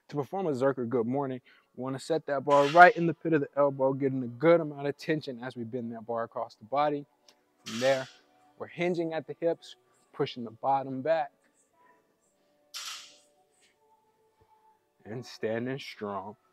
To perform a Zercher Good Morning, we want to set that bar right in the pit of the elbow, getting a good amount of tension as we bend that bar across the body. From there, we're hinging at the hips, pushing the bottom back, and standing strong.